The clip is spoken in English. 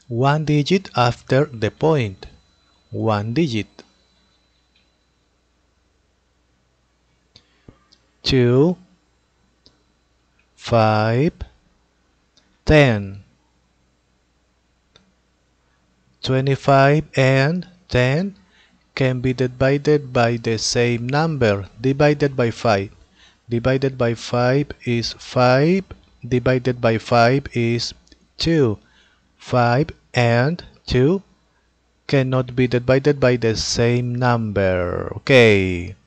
One digit after the point. One digit. 2, 5, 10. 25 and 10 can be divided by the same number, divided by 5. Divided by 5 is 5, divided by 5 is 2. 5 and 2 cannot be divided by the same number. Okay.